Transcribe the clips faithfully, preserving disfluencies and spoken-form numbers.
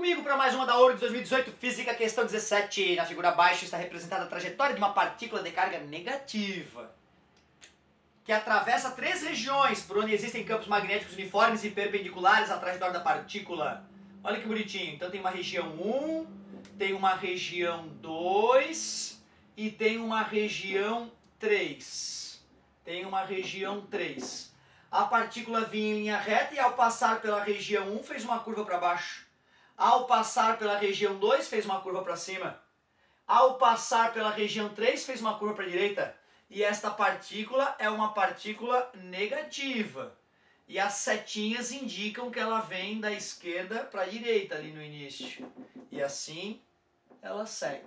comigo para mais uma da Ouro de dois mil e dezoito, Física, questão dezessete. Na figura abaixo está representada a trajetória de uma partícula de carga negativa que atravessa três regiões por onde existem campos magnéticos uniformes e perpendiculares à trajetória da partícula. Olha que bonitinho. Então tem uma região um, tem uma região dois e tem uma região três. Tem uma região três. A partícula vinha em linha reta e ao passar pela região um fez uma curva para baixo. Ao passar pela região dois fez uma curva para cima. Ao passar pela região três fez uma curva para a direita. E esta partícula é uma partícula negativa. E as setinhas indicam que ela vem da esquerda para a direita ali no início. E assim ela segue.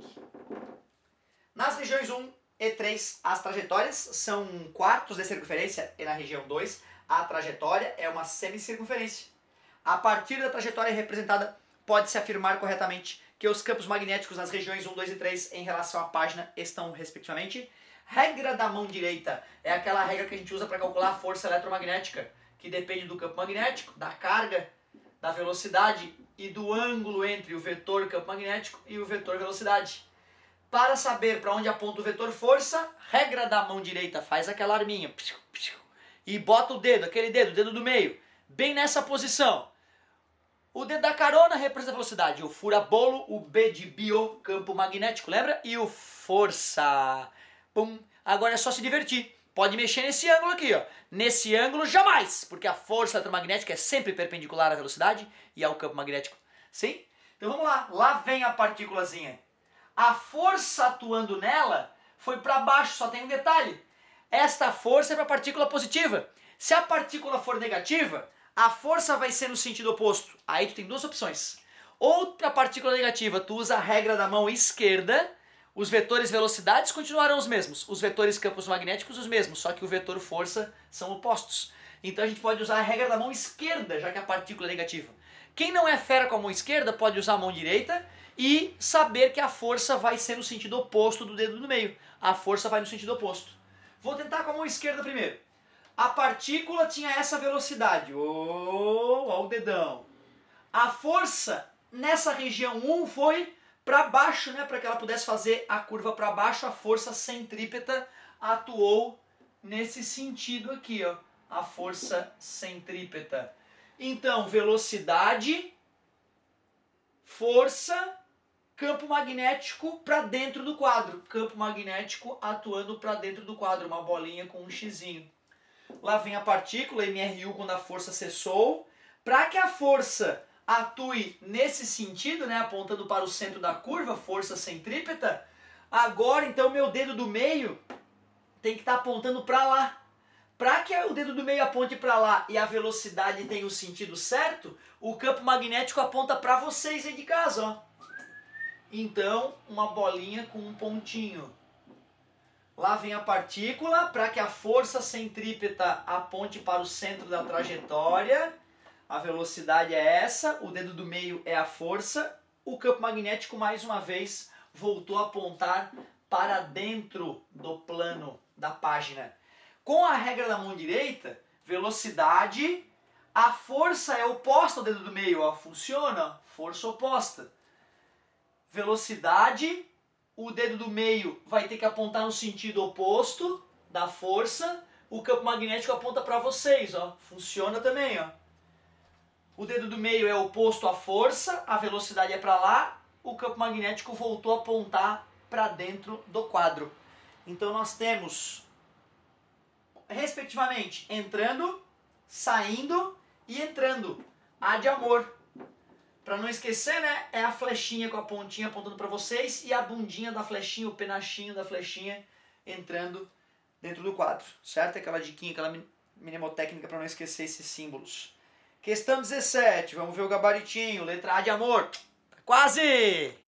Nas regiões um e três, as trajetórias são quartos de circunferência e na região dois, a trajetória é uma semicircunferência. A partir da trajetória representada, pode-se afirmar corretamente que os campos magnéticos nas regiões um, dois e três em relação à página estão, respectivamente, regra da mão direita é aquela regra que a gente usa para calcular a força eletromagnética, que depende do campo magnético, da carga, da velocidade e do ângulo entre o vetor campo magnético e o vetor velocidade. Para saber para onde aponta o vetor força, regra da mão direita, faz aquela arminha e bota o dedo, aquele dedo, o dedo do meio, bem nessa posição. O dedo da carona representa a velocidade, o fura-bolo, o B de bio, campo magnético, lembra? E o força. Pum. Agora é só se divertir. Pode mexer nesse ângulo aqui, ó. Nesse ângulo jamais, porque a força eletromagnética é sempre perpendicular à velocidade e ao campo magnético. Sim? Então vamos lá. Lá vem a partículazinha. A força atuando nela foi para baixo, só tem um detalhe. Esta força é para a partícula positiva. Se a partícula for negativa, a força vai ser no sentido oposto. Aí tu tem duas opções. Ou para a partícula negativa, tu usa a regra da mão esquerda, os vetores velocidades continuarão os mesmos, os vetores campos magnéticos os mesmos, só que o vetor força são opostos. Então a gente pode usar a regra da mão esquerda, já que a partícula é negativa. Quem não é fera com a mão esquerda pode usar a mão direita e saber que a força vai ser no sentido oposto do dedo do meio. A força vai no sentido oposto. Vou tentar com a mão esquerda primeiro. A partícula tinha essa velocidade. Oh, ó o dedão. A força nessa região um foi para baixo, né, para que ela pudesse fazer a curva para baixo. A força centrípeta atuou nesse sentido aqui, ó. A força centrípeta. Então, velocidade, força, campo magnético para dentro do quadro. Campo magnético atuando para dentro do quadro, uma bolinha com um xizinho. Lá vem a partícula, M R U, quando a força cessou. Para que a força atue nesse sentido, né, apontando para o centro da curva, força centrípeta, agora então meu dedo do meio tem que estar apontando para lá. Para que o dedo do meio aponte para lá e a velocidade tenha o sentido certo, o campo magnético aponta para vocês aí de casa, ó. Então, uma bolinha com um pontinho. Lá vem a partícula, para que a força centrípeta aponte para o centro da trajetória. A velocidade é essa, o dedo do meio é a força. O campo magnético, mais uma vez, voltou a apontar para dentro do plano da página. Com a regra da mão direita, velocidade, a força é oposta ao dedo do meio, ó, funciona, força oposta. Velocidade, o dedo do meio vai ter que apontar no sentido oposto da força, o campo magnético aponta para vocês, ó, funciona também, ó. O dedo do meio é oposto à força, a velocidade é para lá, o campo magnético voltou a apontar para dentro do quadro. Então nós temos, respectivamente, entrando, saindo e entrando. A de amor. Para não esquecer, né, é a flechinha com a pontinha apontando para vocês e a bundinha da flechinha, o penachinho da flechinha entrando dentro do quadro, certo? Aquela diquinha, aquela mnemotécnica para não esquecer esses símbolos. Questão dezessete, vamos ver o gabaritinho, letra A de amor. Quase!